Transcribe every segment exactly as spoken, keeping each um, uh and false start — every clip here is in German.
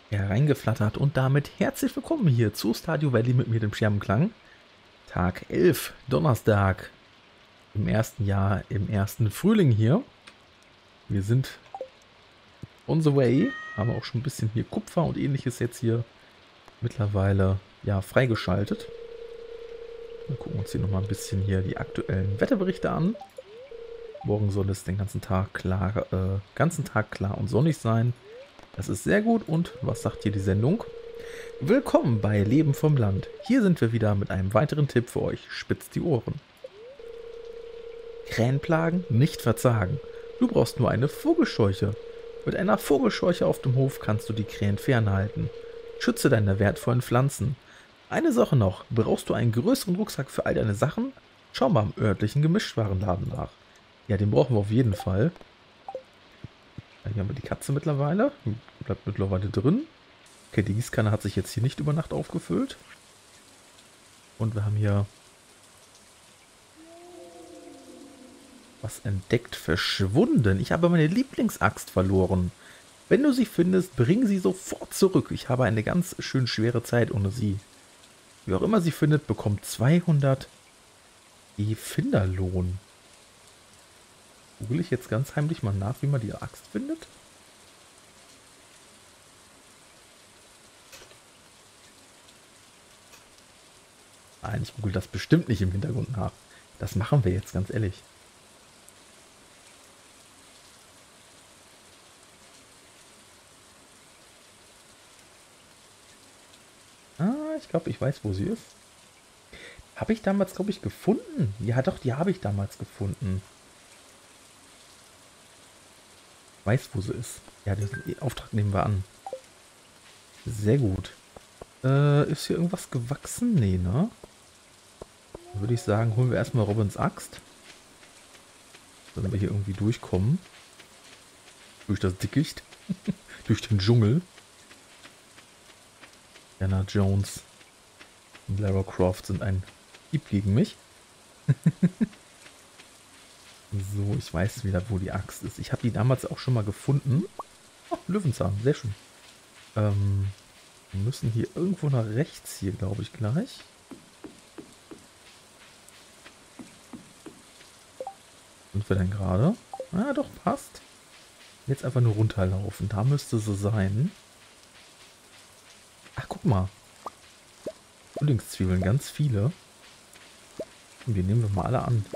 hereingeflattert und damit herzlich willkommen hier zu Stardew Valley mit mir, dem Scherbenklang. Tag elf, Donnerstag, im ersten Jahr, im ersten Frühling hier. Wir sind on the way, haben auch schon ein bisschen hier Kupfer und ähnliches jetzt hier mittlerweile ja freigeschaltet. Wir gucken uns hier nochmal ein bisschen hier die aktuellen Wetterberichte an. Morgen soll es den ganzen Tag klar, äh, ganzen Tag klar und sonnig sein. Das ist sehr gut. Und was sagt hier die Sendung? Willkommen bei Leben vom Land. Hier sind wir wieder mit einem weiteren Tipp für euch. Spitzt die Ohren. Krähenplagen nicht verzagen. Du brauchst nur eine Vogelscheuche. Mit einer Vogelscheuche auf dem Hof kannst du die Krähen fernhalten. Schütze deine wertvollen Pflanzen. Eine Sache noch. Brauchst du einen größeren Rucksack für all deine Sachen? Schau mal im örtlichen Gemischtwarenladen nach. Ja, den brauchen wir auf jeden Fall. Hier haben wir die Katze mittlerweile. Bleibt mittlerweile drin. Okay, die Gießkanne hat sich jetzt hier nicht über Nacht aufgefüllt. Und wir haben hier was entdeckt. Verschwunden. Ich habe meine Lieblingsaxt verloren. Wenn du sie findest, bring sie sofort zurück. Ich habe eine ganz schön schwere Zeit ohne sie. Wie auch immer sie findet, bekommt zweihundert E-Finderlohn. Google ich jetzt ganz heimlich mal nach, wie man die Axt findet. Nein, ich google das bestimmt nicht im Hintergrund nach. Das machen wir jetzt, ganz ehrlich. Ah, ich glaube, ich weiß, wo sie ist. Habe ich damals, glaube ich, gefunden. Ja, doch, die habe ich damals gefunden. Weiß, wo sie ist. Ja, den Auftrag nehmen wir an. Sehr gut. Äh, ist hier irgendwas gewachsen? Nee, ne? Dann würde ich sagen, holen wir erstmal Robins Axt. Damit wir hier irgendwie durchkommen. Durch das Dickicht. Durch den Dschungel. Indiana Jones und Lara Croft sind ein Dieb gegen mich. So, ich weiß wieder, wo die Axt ist. Ich habe die damals auch schon mal gefunden. Oh, Löwenzahn, sehr schön. Ähm, wir müssen hier irgendwo nach rechts hier, glaube ich, gleich. Sind wir denn gerade? Ah, doch, passt. Jetzt einfach nur runterlaufen. Da müsste sie sein. Ach, guck mal. Frühlingszwiebeln, ganz viele. Und die nehmen wir mal alle an.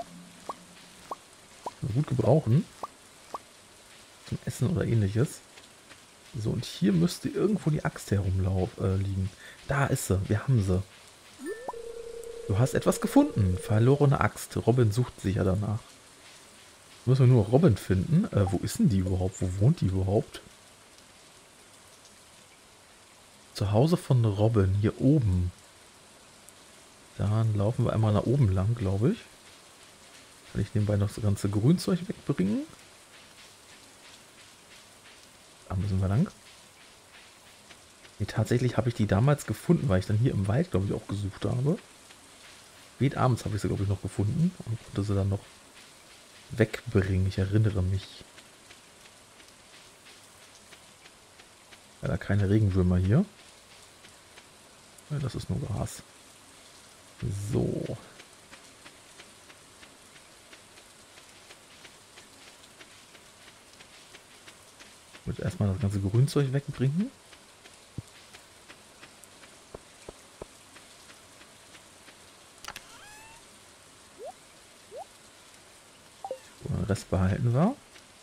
Gut gebrauchen. Zum Essen oder ähnliches. So, und hier müsste irgendwo die Axt herumlaufen äh, liegen. Da ist sie. Wir haben sie. Du hast etwas gefunden. Verlorene Axt. Robin sucht sich ja danach. Müssen wir nur Robin finden. Äh, wo ist denn die überhaupt? Wo wohnt die überhaupt? Zu Hause von Robin. Hier oben. Dann laufen wir einmal nach oben lang, glaube ich. Kann ich nebenbei noch das ganze Grünzeug wegbringen? Da müssen wir lang. Nee, tatsächlich habe ich die damals gefunden, weil ich dann hier im Wald, glaube ich, auch gesucht habe. Spät abends habe ich sie, glaube ich, noch gefunden und konnte sie dann noch wegbringen. Ich erinnere mich. Ja, da keine Regenwürmer hier. Ja, das ist nur Gras. So. Ich würde erstmal das ganze Grünzeug wegbringen. So, den Rest behalten wir.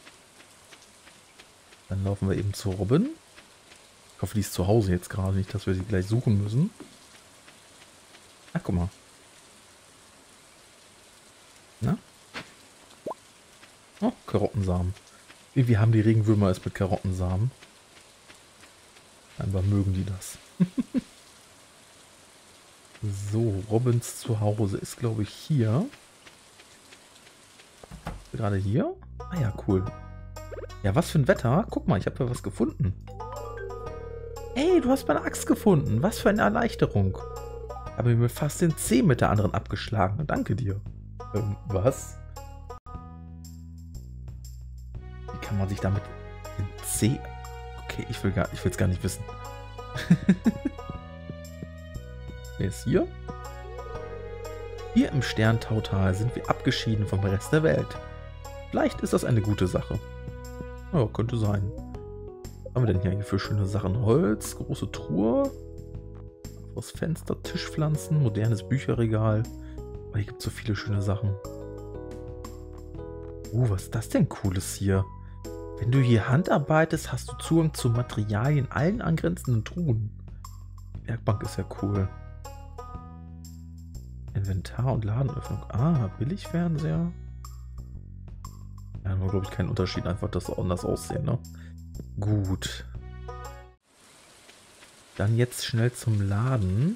Dann laufen wir eben zu Robin. Ich hoffe, die ist zu Hause jetzt gerade nicht, dass wir sie gleich suchen müssen. Ach, guck mal. Na? Oh, Karottensamen. Irgendwie haben die Regenwürmer es mit Karottensamen. Scheinbar mögen die das. So, Robins Zuhause ist, glaube ich, hier. Gerade hier? Ah ja, cool. Ja, was für ein Wetter. Guck mal, ich habe ja was gefunden. Hey, du hast meine Axt gefunden. Was für eine Erleichterung. Habe mir fast den Zeh mit der anderen abgeschlagen. Danke dir. Ähm, was? Wie kann man sich damit den Zeh... Okay, ich will gar, ich will es gar nicht wissen. Wer ist hier? Hier im Sterntautal sind wir abgeschieden vom Rest der Welt. Vielleicht ist das eine gute Sache. Ja, könnte sein. Was haben wir denn hier für schöne Sachen? Holz, große Truhe, aus Fenster, Tischpflanzen, modernes Bücherregal. Oh, hier gibt es so viele schöne Sachen. Uh, was ist das denn Cooles hier? Wenn du hier handarbeitest, hast du Zugang zu Materialien in allen angrenzenden Truhen. Die Werkbank ist ja cool. Inventar und Ladenöffnung. Ah, Billigfernseher. Ja, nur glaube ich keinen Unterschied, einfach dass sie anders aussehen, ne? Gut. Dann jetzt schnell zum Laden.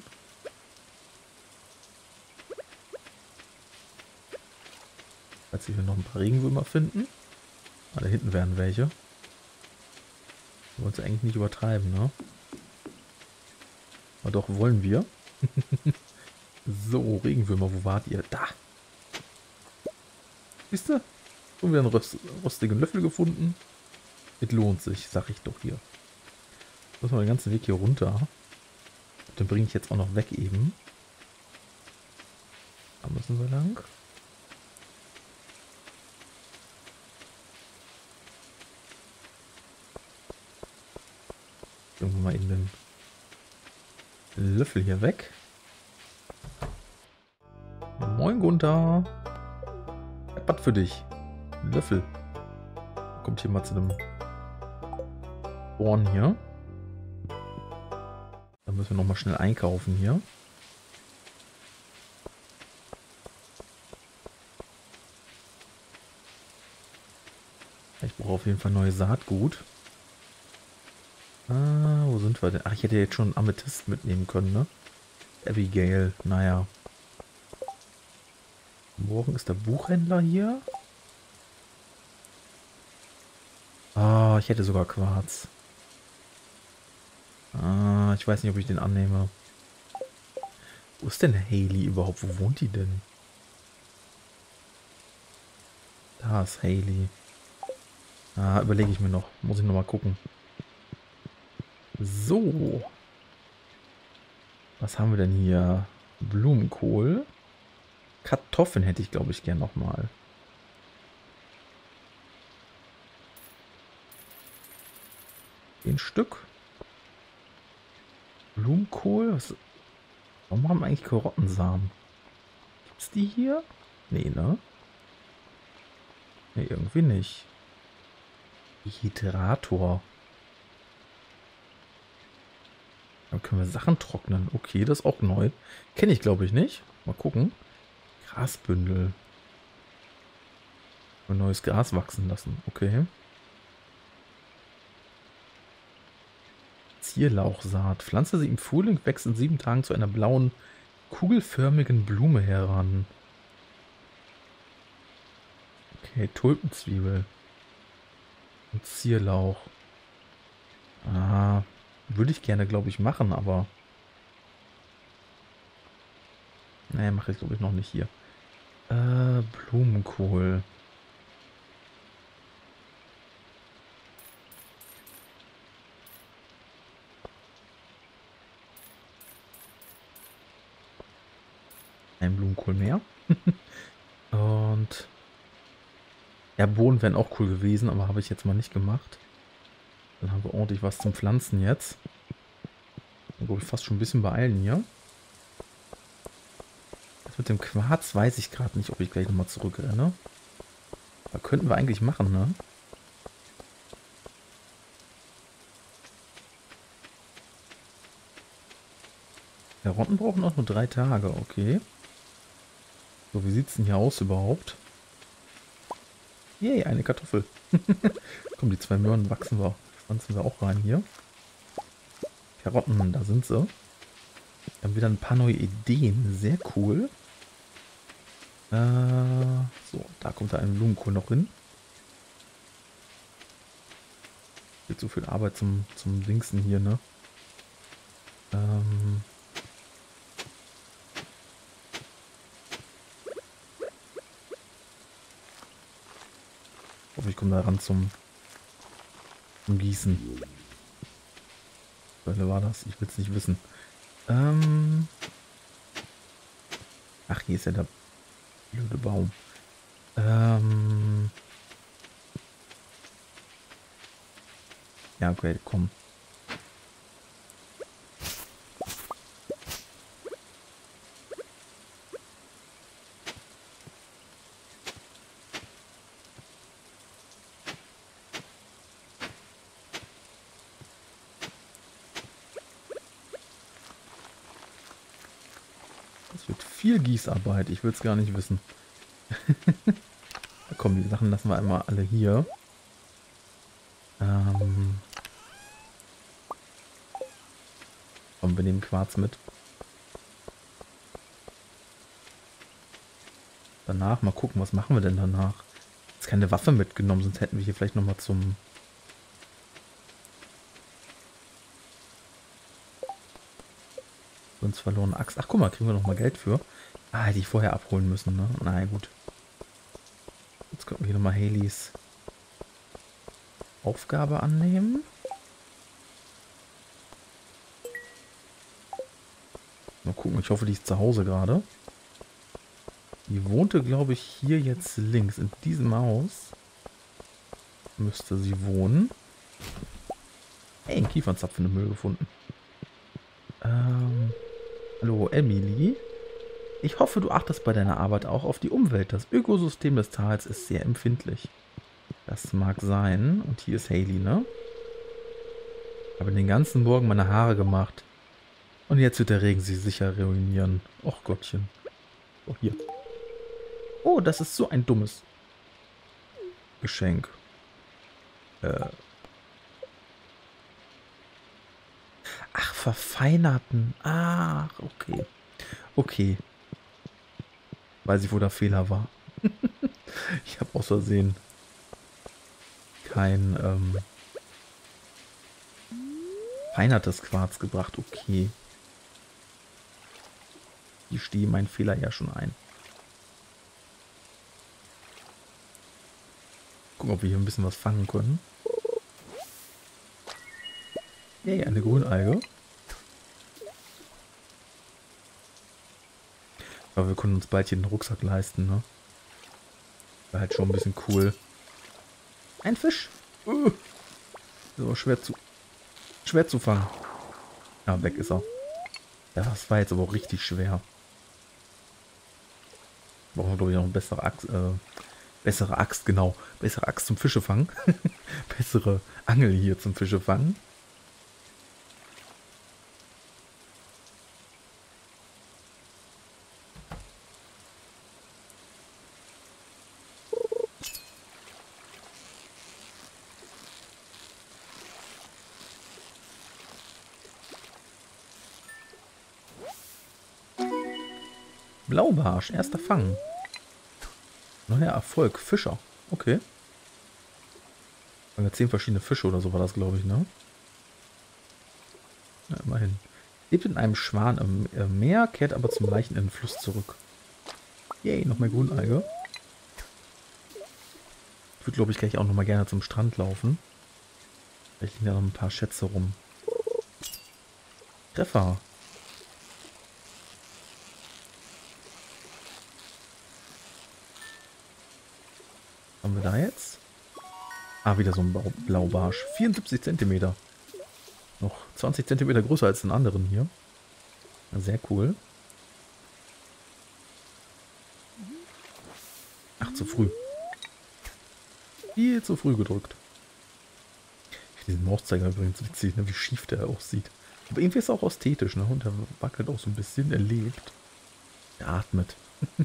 Falls wir hier noch ein paar Regenwürmer finden. Ah, da hinten wären welche. Wir wollen es eigentlich nicht übertreiben, ne? Aber doch wollen wir. So, Regenwürmer, wo wart ihr? Da! Siehst du? Schon wieder einen rost rostigen Löffel gefunden. Es lohnt sich, sag ich doch hier. Muss mal den ganzen Weg hier runter. Den bringe ich jetzt auch noch weg eben. Da müssen wir lang. Bringen wir mal eben den Löffel hier weg. Ja, moin Gunther. Ich hab was für dich. Ein Löffel. Kommt hier mal zu dem Born hier. Dann müssen wir noch mal schnell einkaufen hier. Ich brauche auf jeden Fall neue Saatgut. Ah, wo sind wir denn? Ach, ich hätte jetzt schon Amethyst mitnehmen können, ne? Abigail, naja. Morgen ist der Buchhändler hier. Ah, ich hätte sogar Quarz. Ah, ich weiß nicht, ob ich den annehme. Wo ist denn Hayley überhaupt? Wo wohnt die denn? Da ist Hayley. Ah, überlege ich mir noch. Muss ich noch mal gucken. So. Was haben wir denn hier? Blumenkohl. Kartoffeln hätte ich, glaube ich, gern noch mal. Ein Stück. Blumenkohl. Was? Warum haben wir eigentlich Karottensamen? Gibt es die hier? Nee, ne? Nee, irgendwie nicht. Hydrator. Dann können wir Sachen trocknen. Okay, das ist auch neu. Kenne ich, glaube ich, nicht. Mal gucken. Grasbündel. Ein neues Gras wachsen lassen. Okay. Zierlauchsaat. Pflanze sie im Frühling, wächst in sieben Tagen zu einer blauen, kugelförmigen Blume heran. Okay, Tulpenzwiebel. Und Zierlauch. Ah, würde ich gerne, glaube ich, machen, aber... Naja, mache ich, glaube ich, noch nicht hier. Äh, Blumenkohl. Ein Blumenkohl mehr. Und... Ja, Bohnen wären auch cool gewesen, aber habe ich jetzt mal nicht gemacht. Dann haben wir ordentlich was zum Pflanzen jetzt. Dann glaube ich fast schon ein bisschen beeilen hier. Das mit dem Quarz weiß ich gerade nicht, ob ich gleich nochmal zurückrenne. Da könnten wir eigentlich machen, ne? Karotten brauchen auch nur drei Tage, okay. So, wie sieht es denn hier aus überhaupt? Yay, eine Kartoffel. Komm, die zwei Möhren wachsen wir, pflanzen wir auch rein hier. Karotten, da sind sie. Wir haben wieder ein paar neue Ideen, sehr cool. Äh, so, da kommt da ein Blumenkohl noch hin. Wird so viel Arbeit zum, zum Dingsen hier, ne? Ähm... Ich komme da ran zum, zum Gießen. Was war das? Ich will es nicht wissen. Ähm. Ach, hier ist ja der blöde Baum. Ähm. Ja, okay, komm. Das wird viel Gießarbeit. Ich will es gar nicht wissen. Komm, die Sachen lassen wir einmal alle hier. Ähm. Komm, wir nehmen Quarz mit. Danach mal gucken, was machen wir denn danach? Jetzt keine Waffe mitgenommen, sonst hätten wir hier vielleicht nochmal zum... Uns verloren Axt. Ach, guck mal, kriegen wir nochmal Geld für. Ah, hätte ich vorher abholen müssen, ne? Na ja, gut. Jetzt können wir hier nochmal Haleys Aufgabe annehmen. Mal gucken, ich hoffe, die ist zu Hause gerade. Die wohnte, glaube ich, hier jetzt links. In diesem Haus müsste sie wohnen. Hey, ein Kiefernzapfen im Müll gefunden. Ähm, hallo, Emily. Ich hoffe, du achtest bei deiner Arbeit auch auf die Umwelt. Das Ökosystem des Tals ist sehr empfindlich. Das mag sein. Und hier ist Haley, ne? Ich habe den ganzen Morgen meine Haare gemacht. Und jetzt wird der Regen sie sicher ruinieren. Och Gottchen. Oh, hier. Oh, das ist so ein dummes Geschenk. Äh. Ach, verfeinerten. Ach, okay. Okay. Weiß ich, wo der Fehler war. Ich habe aus Versehen kein ähm, feinertes Quarz gebracht. Okay. Ich stehe meinen Fehler ja schon ein. Gucken, ob wir hier ein bisschen was fangen können. Yay, eine Grünalge. Aber wir können uns bald hier den Rucksack leisten, ne? War halt schon ein bisschen cool. Ein Fisch. Uh. So, schwer zu... Schwer zu fangen. Ja, weg ist er. Ja, das war jetzt aber auch richtig schwer. Brauchen wir, glaube ich, noch eine bessere Axt. Äh, bessere Axt, genau. Bessere Axt zum Fischefangen. Bessere Angel hier zum Fischefangen. Blaubarsch, erster Fang. Neuer Erfolg, Fischer. Okay. Fangen wir zehn verschiedene Fische oder so war das, glaube ich, ne? Ja, immerhin. Lebt in einem Schwan im Meer, kehrt aber zum Leichen in den Fluss zurück. Yay, noch mehr Grünalge. Ich würde, glaube ich, gleich auch noch mal gerne zum Strand laufen. Vielleicht liegen da noch ein paar Schätze rum. Treffer. Was haben wir da jetzt? Ah, wieder so ein Blaubarsch. vierundsiebzig Zentimeter. Noch zwanzig Zentimeter größer als den anderen hier. Sehr cool. Ach, zu früh. Viel zu früh gedrückt. Ich finde diesen Mauszeiger übrigens witzig, ne? Wie schief der aussieht. Aber irgendwie ist er auch ästhetisch, ne? Und er wackelt auch so ein bisschen, er lebt. Er atmet.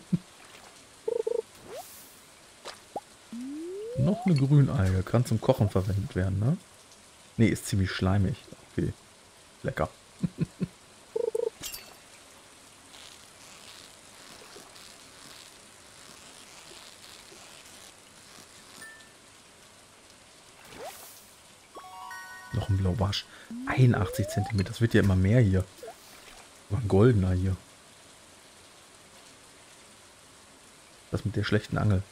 Noch eine Grünalge. Kann zum Kochen verwendet werden, ne? Ne, ist ziemlich schleimig. Okay. Lecker. Noch ein Blaubarsch. einundachtzig Zentimeter. Das wird ja immer mehr hier. Aber ein goldener hier. Das mit der schlechten Angel.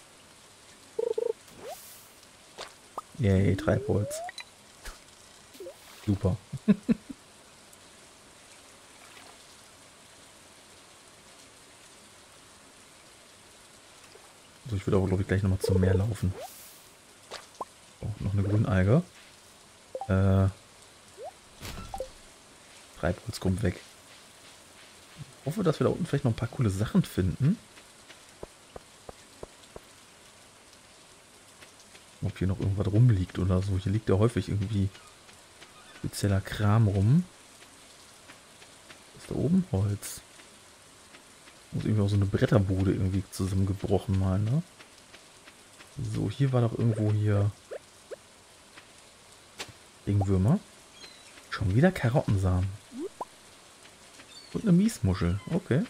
Yay, Treibholz. Super. würde aber, glaube ich, gleich nochmal zum Meer laufen. Oh, noch eine Grünalge. Äh. Treibholz kommt weg. Ich hoffe, dass wir da unten vielleicht noch ein paar coole Sachen finden. Ob hier noch irgendwas rumliegt oder so. Hier liegt ja häufig irgendwie spezieller Kram rum. Was ist da oben? Holz. Muss irgendwie auch so eine Bretterbude irgendwie zusammengebrochen mal, ne? So, hier war doch irgendwo hier Regenwürmer. Schon wieder Karottensamen. Und eine Miesmuschel. Okay.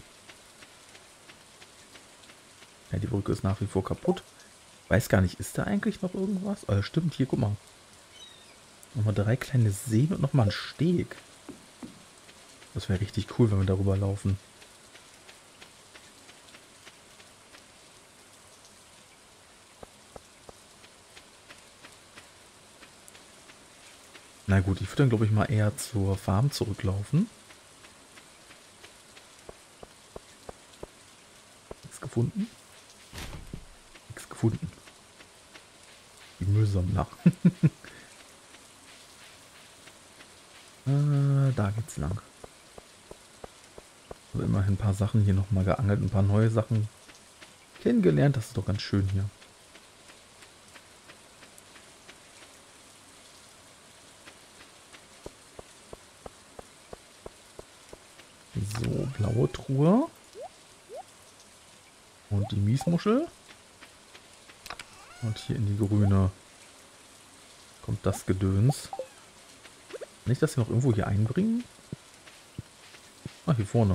Ja, die Brücke ist nach wie vor kaputt. Weiß gar nicht, ist da eigentlich noch irgendwas? Oh, stimmt, hier, guck mal. Nochmal drei kleine Seen und nochmal ein Steg. Das wäre richtig cool, wenn wir darüber laufen. Na gut, ich würde dann, glaube ich, mal eher zur Farm zurücklaufen. Nichts gefunden? Nichts gefunden. Die Müllsammler. äh, da geht's lang. Also immerhin ein paar Sachen hier nochmal geangelt, ein paar neue Sachen kennengelernt. Das ist doch ganz schön hier. So, blaue Truhe. Und die Miesmuschel. Und hier in die grüne kommt das Gedöns. Kann ich das hier noch irgendwo hier einbringen? Ah, hier vorne.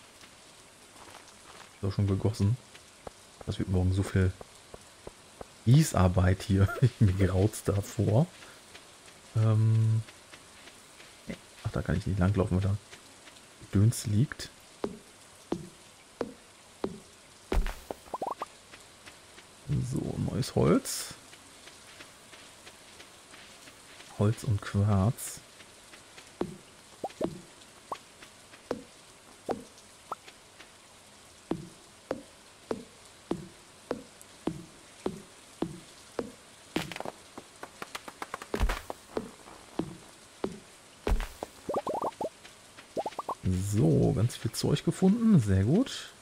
Ist auch schon gegossen. Das wird morgen so viel Gießarbeit hier. Mir graut's davor. Ähm Ach, da kann ich nicht langlaufen, weil da Gedöns liegt. So, neues Holz. Holz und Quarz. So, ganz viel Zeug gefunden. Sehr gut.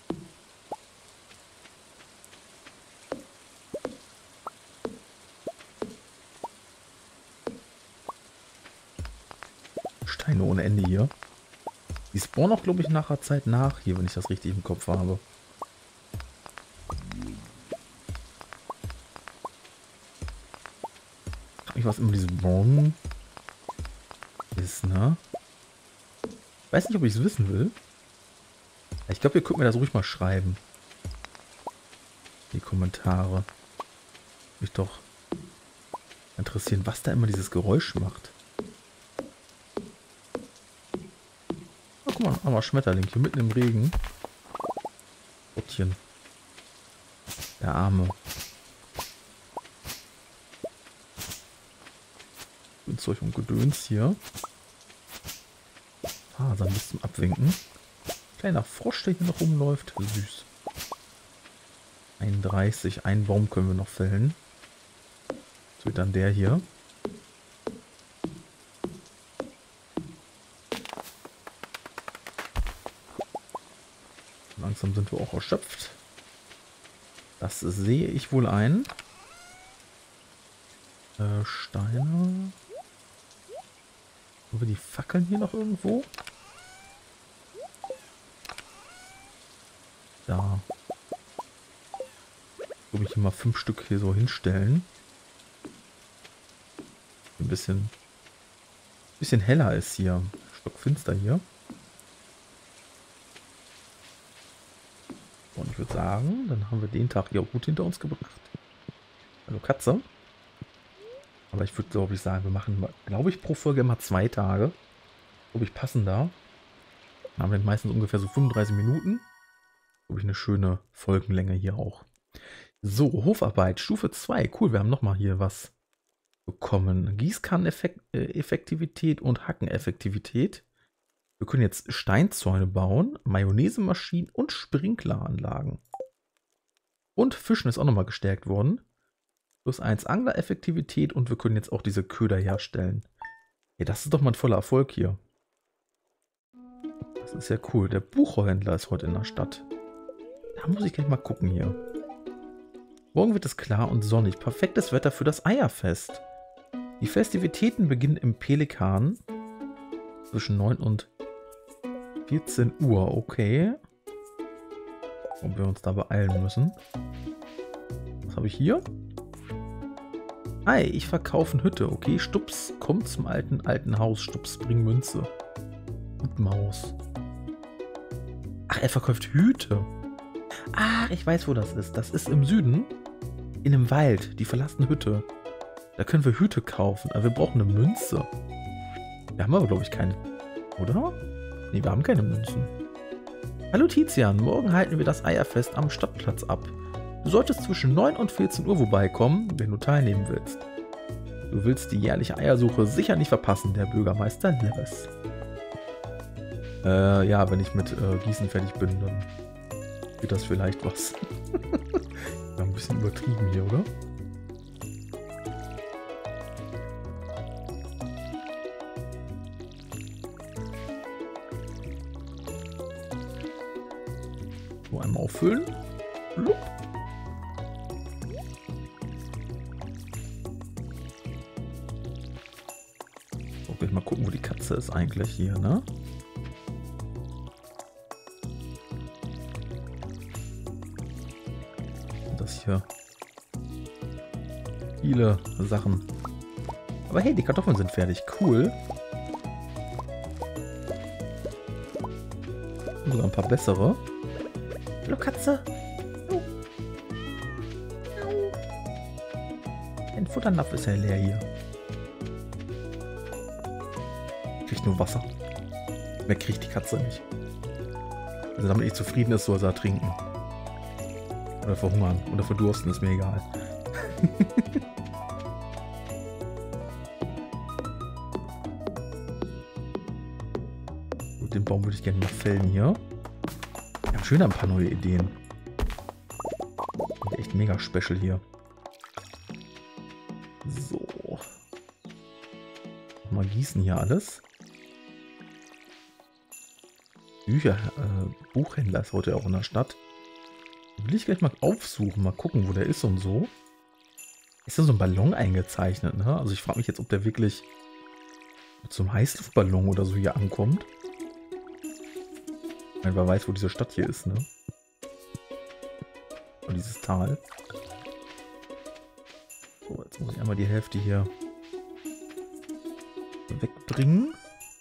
Steine ohne Ende hier. Die spawnen auch, glaube ich, nach der Zeit nach hier, wenn ich das richtig im Kopf habe. Ich weiß immer, diese Bon ist, ne? Ich weiß nicht, ob ich es wissen will. Ich glaube, ihr könnt mir das ruhig mal schreiben. Die Kommentare. Mich doch interessieren, was da immer dieses Geräusch macht. Oh, guck mal, einmal Schmetterling hier mitten im Regen. Gottchen. Der Arme. Und Zeug und Gedöns hier. Fasern bis zum Abwinken. Kleiner Frosch, der hier noch rumläuft. Süß. einunddreißig. Einen Baum können wir noch fällen. Das wird dann der hier. Langsam sind wir auch erschöpft. Das sehe ich wohl ein. Äh, Steine. Haben wir die Fackeln hier noch irgendwo? Da. Glaube ich hier mal fünf Stück hier so hinstellen. Ein bisschen, bisschen heller ist hier. Stockfinster hier. Und ich würde sagen, dann haben wir den Tag hier auch gut hinter uns gebracht. Hallo Katze. Aber ich würde, glaube ich, sagen, wir machen, glaube ich, pro Folge immer zwei Tage. Glaube ich, passen da. Dann haben wir meistens ungefähr so fünfunddreißig Minuten. Glaube ich, eine schöne Folgenlänge hier auch. So, Hofarbeit, Stufe zwei. Cool, wir haben nochmal hier was bekommen. Gießkanneneffektivität und Hackeneffektivität. Wir können jetzt Steinzäune bauen, Mayonnaisemaschinen und Sprinkleranlagen. Und Fischen ist auch nochmal gestärkt worden. Plus eins Angler-Effektivität und wir können jetzt auch diese Köder herstellen. Ja, das ist doch mal ein voller Erfolg hier. Das ist ja cool. Der Buchhändler ist heute in der Stadt. Da muss ich gleich mal gucken hier. Morgen wird es klar und sonnig. Perfektes Wetter für das Eierfest. Die Festivitäten beginnen im Pelikan zwischen neun und vierzehn Uhr. Okay. Ob wir uns da beeilen müssen. Was habe ich hier? Hi, ich verkaufe eine Hütte. Okay, Stups, kommt zum alten, alten Haus. Stups, bring Münze. Und Maus. Ach, er verkauft Hüte. Ach, ich weiß, wo das ist. Das ist im Süden. In einem Wald. Die verlassene Hütte. Da können wir Hüte kaufen. Aber wir brauchen eine Münze. Wir haben aber, glaube ich, keine. Oder? Nee, wir haben keine Münzen. Hallo Tizian, morgen halten wir das Eierfest am Stadtplatz ab. Du solltest zwischen neun und vierzehn Uhr vorbeikommen, wenn du teilnehmen willst. Du willst die jährliche Eiersuche sicher nicht verpassen, der Bürgermeister Neves. Äh, ja, wenn ich mit äh, Gießen fertig bin, dann wird das vielleicht was. Ja, ein bisschen übertrieben hier, oder? So, einmal auffüllen. Blub. So, gleich mal gucken, wo die Katze ist eigentlich hier, ne? Das hier. Viele Sachen. Aber hey, die Kartoffeln sind fertig. Cool. Und sogar ein paar bessere. Hallo Katze. Oh. Ein Futternapf ist ja leer hier. Kriegt nur Wasser. Mehr kriegt die Katze nicht. Also damit ich zufrieden ist, soll sie trinken. Oder verhungern. Oder verdursten, ist mir egal. Gut, den Baum würde ich gerne mal fällen hier. Wir haben schon ein paar neue Ideen. Echt mega special hier. So. Mal gießen hier alles. Bücher, äh, Buchhändler ist heute auch in der Stadt. Will ich gleich mal aufsuchen, mal gucken, wo der ist und so. Ist da so ein Ballon eingezeichnet, ne? Also ich frage mich jetzt, ob der wirklich mit so einem Heißluftballon oder so hier ankommt. Ich meine, wer weiß, wo diese Stadt hier ist, ne? Und dieses Tal. So, jetzt muss ich einmal die Hälfte hier wegbringen.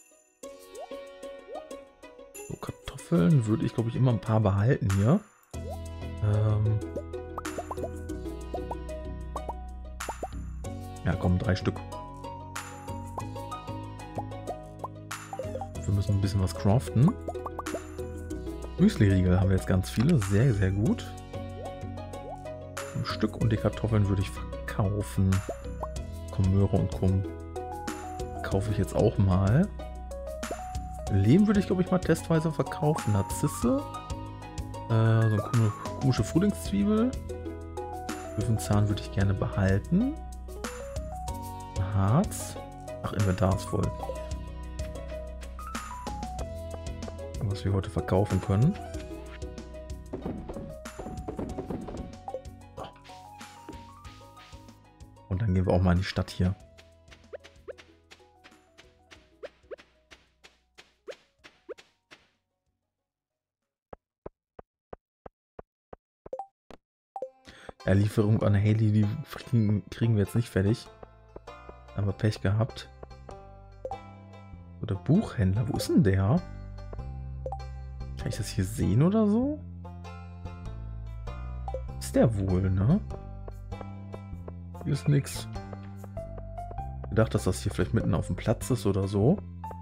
So, Kartoffeln würde ich, glaube ich, immer ein paar behalten hier. Ähm ja, komm, drei Stück. Wir müssen ein bisschen was craften. Müsli-Riegel haben wir jetzt ganz viele. Sehr, sehr gut. Ein Stück und die Kartoffeln würde ich verkaufen. Komm, Möhre und Krumm. Kaufe ich jetzt auch mal. Lehm würde ich, glaube ich, mal testweise verkaufen. Narzisse. Äh, so eine komische Frühlingszwiebel. Löwenzahn würde ich gerne behalten. Harz. Ach, Inventar ist voll. Was wir heute verkaufen können. Und dann gehen wir auch mal in die Stadt hier. Ja, Lieferung an Haley, die kriegen, kriegen wir jetzt nicht fertig. Haben wir Pech gehabt. Oder Buchhändler, wo ist denn der? Kann ich das hier sehen oder so? Ist der wohl, ne? Hier ist nix. Ich dachte, dass das hier vielleicht mitten auf dem Platz ist oder so.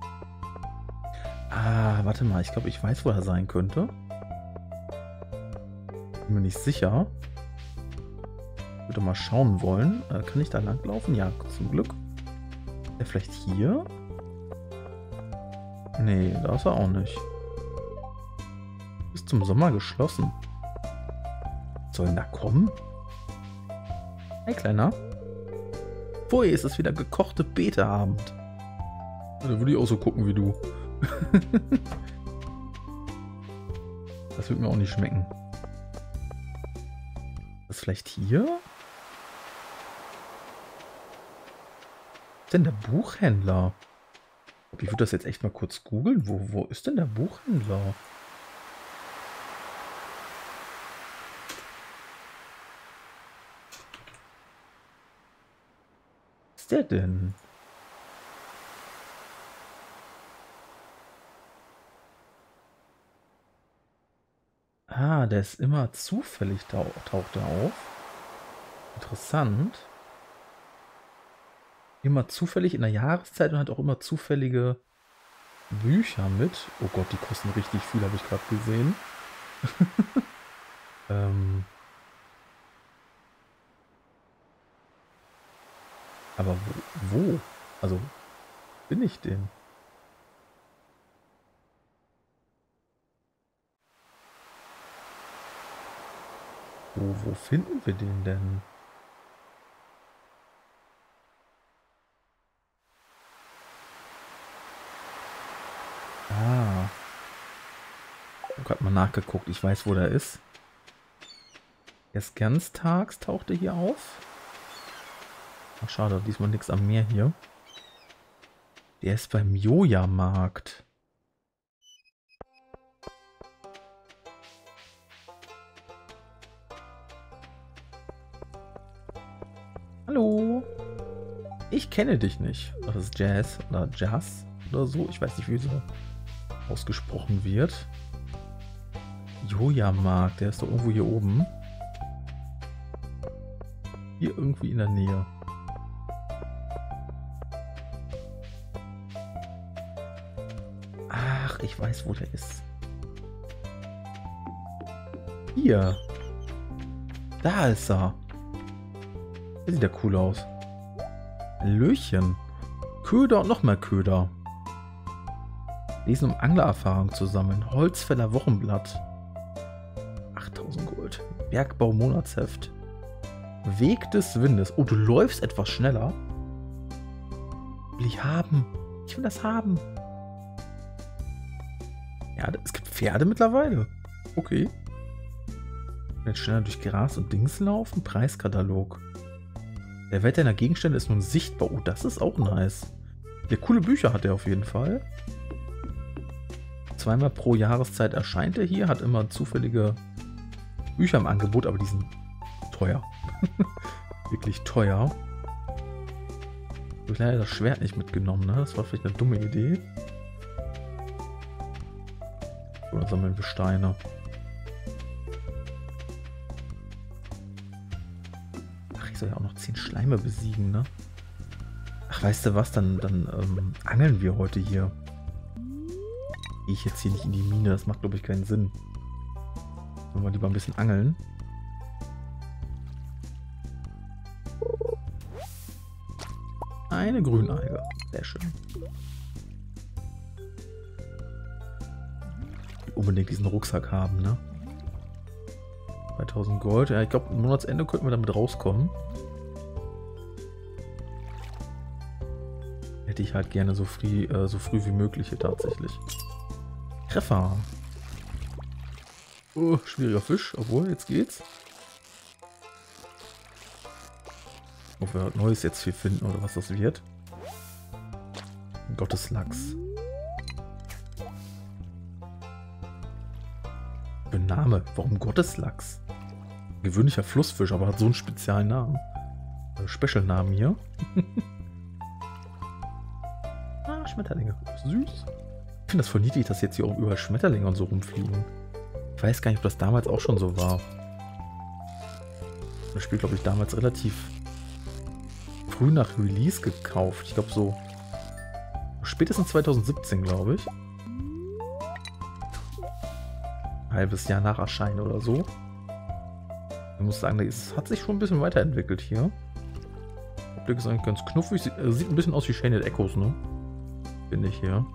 Ah, warte mal. Ich glaube, ich weiß, wo er sein könnte. Bin mir nicht sicher. Ich würde mal schauen wollen. Äh, kann ich da langlaufen? Ja, zum Glück. Ist der vielleicht hier? Nee, da ist er auch nicht. Bis zum Sommer geschlossen. soll denn da kommen? Hey, Kleiner. Pfui, ist es wieder gekochte Beteabend. Da würde ich auch so gucken wie du. Das wird mir auch nicht schmecken. Was ist vielleicht hier? Was ist denn der Buchhändler? Ich würde das jetzt echt mal kurz googeln. Wo, wo ist denn der Buchhändler? Was ist der denn? Ah, der ist immer zufällig, tau taucht er auf. Interessant. Immer zufällig in der Jahreszeit und hat auch immer zufällige Bücher mit. Oh Gott, die kosten richtig viel, habe ich gerade gesehen. ähm. Aber wo, wo? Also, bin ich denn? Wo, wo finden wir den denn? Ah. Ich habe gerade mal nachgeguckt. Ich weiß, wo der ist. Erst ganz tags taucht er hier auf. Ach, schade, diesmal nichts am Meer hier. Der ist beim Joja-Markt. Hallo. Ich kenne dich nicht. Das ist Jazz oder Jazz oder so. Ich weiß nicht, wie so ausgesprochen wird. Joja-Markt, der ist doch irgendwo hier oben. Hier irgendwie in der Nähe. Ach, ich weiß, wo der ist. Hier. Da ist er. Der sieht ja cool aus. Löchen. Köder und noch mehr Köder. Lesen, um Anglererfahrung zu sammeln. Holzfäller Wochenblatt. achttausend Gold. Bergbau Monatsheft. Weg des Windes. Oh, du läufst etwas schneller. Will ich haben. Ich will das haben. Ja, es gibt Pferde mittlerweile. Okay. Jetzt schneller durch Gras und Dings laufen. Preiskatalog. Der Wert deiner Gegenstände ist nun sichtbar. Oh, das ist auch nice. Ja, coole Bücher hat er auf jeden Fall. Zweimal pro Jahreszeit erscheint er hier. Hat immer zufällige Bücher im Angebot, aber die sind teuer. Wirklich teuer. Ich habe leider das Schwert nicht mitgenommen, ne? Das war vielleicht eine dumme Idee. Oder sammeln wir Steine? Ach, ich soll ja auch noch zehn Schleime besiegen, ne? Ach, weißt du was? Dann, dann ähm, angeln wir heute hier. Gehe ich jetzt hier nicht in die Mine, das macht, glaube ich, keinen Sinn. Wollen wir lieber ein bisschen angeln. Eine Grünalge. Sehr schön. Unbedingt diesen Rucksack haben, ne? zweitausend Gold. Ja, ich glaube, am Monatsende könnten wir damit rauskommen. Hätte ich halt gerne so früh, äh, so früh wie möglich hier tatsächlich. Treffer. Oh, schwieriger Fisch, obwohl, jetzt geht's. Ob wir Neues jetzt hier finden oder was das wird. Gotteslachs. Für ein Name. Warum Gotteslachs? Gewöhnlicher Flussfisch, aber hat so einen speziellen Namen. Äh, Special-Namen hier. Ah, Schmetterlinge. Süß. Ich finde das voll niedlich, dass jetzt hier auch überall Schmetterlinge und so rumfliegen. Ich weiß gar nicht, ob das damals auch schon so war. Das Spiel, glaube ich, damals relativ früh nach Release gekauft. Ich glaube so spätestens zweitausendsiebzehn, glaube ich. Ein halbes Jahr nach Erscheinen oder so. Ich muss sagen, es hat sich schon ein bisschen weiterentwickelt hier. Der Blick ist eigentlich ganz knuffig. Sieht, äh, sieht ein bisschen aus wie Chained Echoes, ne? Finde ich hier.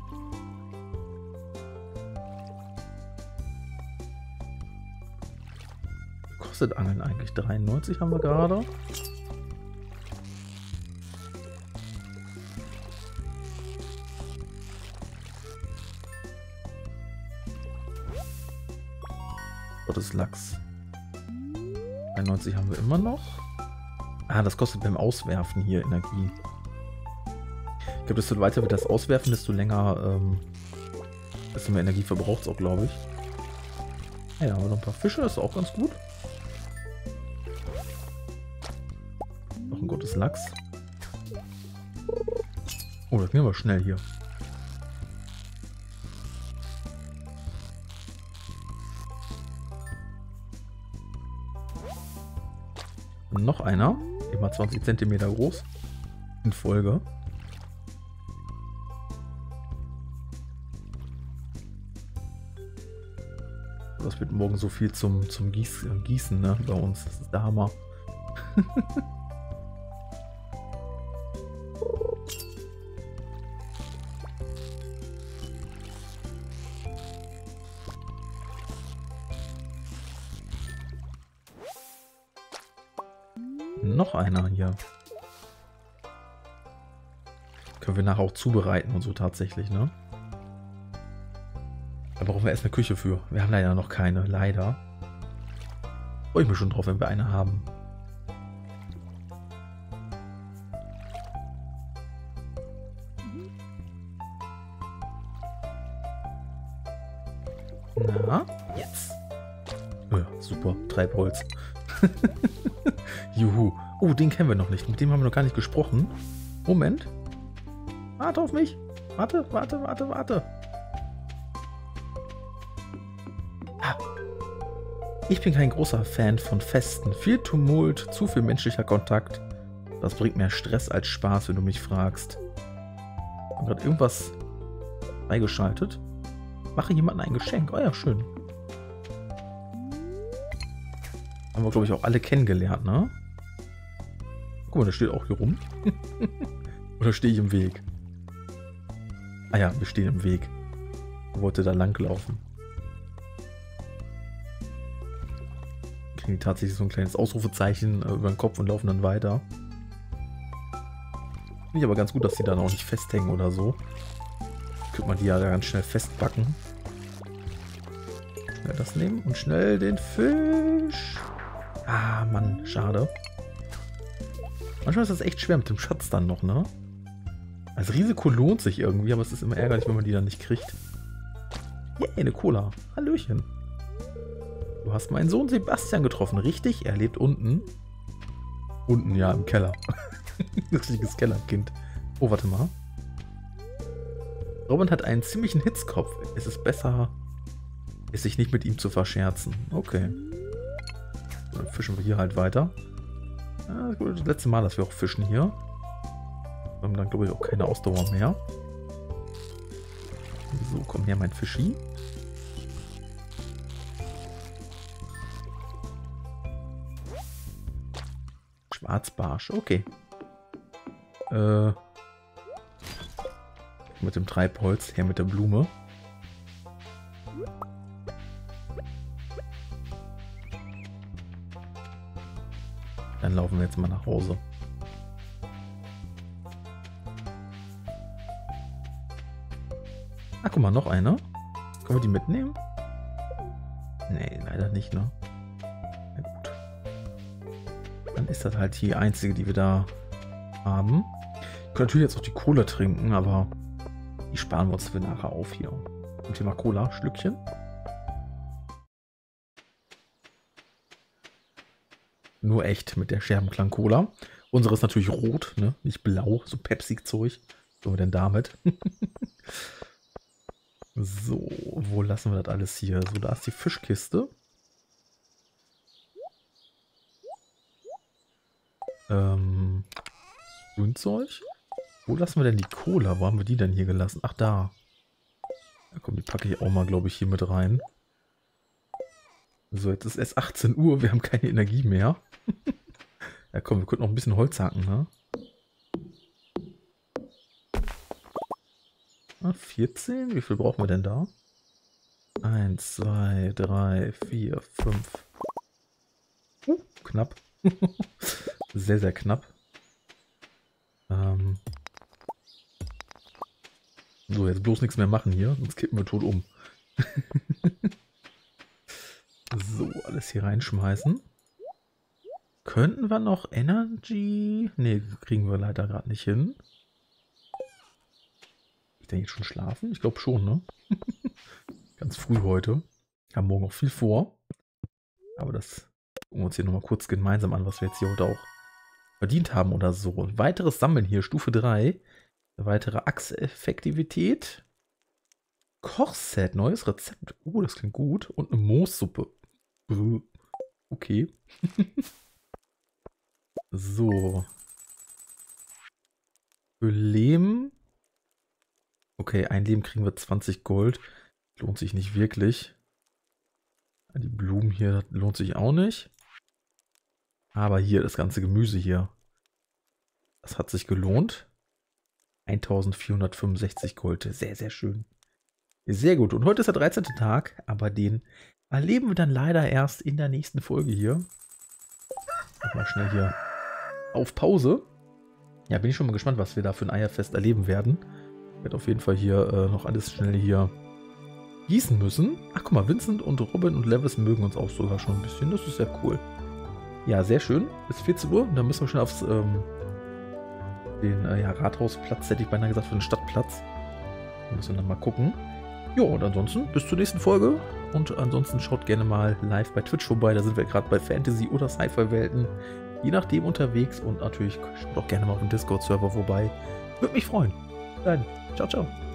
kostet Angeln eigentlich? dreiundneunzig haben wir gerade. Gottes Lachs. dreiundneunzig haben wir immer noch. Ah, das kostet beim Auswerfen hier Energie. Ich glaube, desto weiter wir das auswerfen, desto länger, ähm, desto mehr Energie verbraucht es auch, glaube ich. Ja, ja, haben wir noch ein paar Fische, ist auch ganz gut. Noch ein Gottes Lachs. Oh, das gehen wir schnell hier. Und noch einer, immer zwanzig Zentimeter groß, in Folge. Das wird morgen so viel zum, zum Gieß, Gießen, ne, bei uns. Das ist der Hammer. Noch einer hier. Können wir nachher auch zubereiten und so tatsächlich, ne? Da brauchen wir erst eine Küche für. Wir haben leider noch keine, leider. Freue ich mich schon drauf, wenn wir eine haben. Na, jetzt. Ja, super, Treibholz. Juhu. Oh, den kennen wir noch nicht. Mit dem haben wir noch gar nicht gesprochen. Moment. Warte auf mich. Warte, warte, warte, warte. Ah. Ich bin kein großer Fan von Festen. Viel Tumult, zu viel menschlicher Kontakt. Das bringt mehr Stress als Spaß, wenn du mich fragst. Ich habe gerade irgendwas freigeschaltet. Mache jemandem ein Geschenk. Oh ja, schön. Haben wir, glaube ich, auch alle kennengelernt, ne? Guck mal, der steht auch hier rum. Oder stehe ich im Weg? Ah ja, wir stehen im Weg. Ich wollte da lang laufen. Kriegen die tatsächlich so ein kleines Ausrufezeichen über den Kopf und laufen dann weiter. Finde ich aber ganz gut, dass die dann auch nicht festhängen oder so. Könnte man die ja ganz schnell festbacken. Schnell das nehmen und schnell den Fisch. Ah, Mann, schade. Manchmal ist das echt schwer mit dem Schatz dann noch, ne? Das Risiko lohnt sich irgendwie, aber es ist immer ärgerlich, wenn man die dann nicht kriegt. Yay, eine Cola. Hallöchen. Du hast meinen Sohn Sebastian getroffen, richtig? Er lebt unten. Unten, ja, im Keller. Richtiges Kellerkind. Oh, warte mal. Robin hat einen ziemlichen Hitzkopf. Es ist besser, es sich nicht mit ihm zu verscherzen. Okay. Dann fischen wir hier halt weiter. Ja, das ist das letzte Mal, dass wir auch fischen hier. Wir haben dann, glaube ich, auch keine Ausdauer mehr. So, komm her, mein Fischi. Schwarzbarsch, okay. Äh, mit dem Treibholz, her mit der Blume. Dann laufen wir jetzt mal nach Hause. Ah, guck mal, noch eine. Können wir die mitnehmen? Nee, leider nicht, ne? Na gut. Dann ist das halt die einzige, die wir da haben. Wir können natürlich jetzt auch die Cola trinken, aber die sparen wir uns für nachher auf hier. Zum Thema Cola, Schlückchen. Nur echt mit der Scherbenklang Cola. Unsere ist natürlich rot, ne? Nicht blau, so Pepsi-Zeug. Was tun wir denn damit? So, wo lassen wir das alles hier? So, da ist die Fischkiste. Ähm, Grünzeug. Wo lassen wir denn die Cola? Wo haben wir die denn hier gelassen? Ach, da. Ja, komm, die packe ich auch mal, glaube ich, hier mit rein. So, jetzt ist erst achtzehn Uhr, wir haben keine Energie mehr. Ja, komm, wir könnten noch ein bisschen Holz hacken, ne? Ah, vierzehn? Wie viel brauchen wir denn da? eins, zwei, drei, vier, fünf. knapp. Sehr, sehr knapp. Ähm so, jetzt bloß nichts mehr machen hier, sonst kippen wir tot um. So, alles hier reinschmeißen. Könnten wir noch Energy? Ne, kriegen wir leider gerade nicht hin. Ich denke jetzt schon schlafen? Ich glaube schon, ne? Ganz früh heute. Haben morgen auch viel vor. Aber das gucken wir uns hier nochmal kurz gemeinsam an, was wir jetzt hier heute auch verdient haben oder so. Ein weiteres Sammeln hier, Stufe drei. Eine weitere Achseffektivität. Kochset, neues Rezept. Oh, das klingt gut. Und eine Moossuppe. Okay. So. Für Lehm. Okay, ein Lehm kriegen wir zwanzig Gold. Lohnt sich nicht wirklich. Die Blumen hier lohnt sich auch nicht. Aber hier, das ganze Gemüse hier. Das hat sich gelohnt. eintausendvierhundertfünfundsechzig Gold. Sehr, sehr schön. Sehr gut. Und heute ist der dreizehnte Tag, aber den erleben wir dann leider erst in der nächsten Folge hier. Mal schnell hier auf Pause. Ja, bin ich schon mal gespannt, was wir da für ein Eierfest erleben werden. Ich werde auf jeden Fall hier äh, noch alles schnell hier gießen müssen. Ach, guck mal, Vincent und Robin und Levis mögen uns auch sogar schon ein bisschen. Das ist sehr cool. Ja, sehr schön. Bis vierzehn Uhr. Dann müssen wir schon aufs ähm, den äh, ja, Rathausplatz, hätte ich beinahe gesagt, für den Stadtplatz. Da müssen wir dann mal gucken. Jo, und ansonsten bis zur nächsten Folge. Und ansonsten schaut gerne mal live bei Twitch vorbei. Da sind wir gerade bei Fantasy- oder Sci-Fi-Welten. Je nachdem unterwegs. Und natürlich schaut auch gerne mal auf dem Discord-Server vorbei. Würde mich freuen. Dann, ciao, ciao.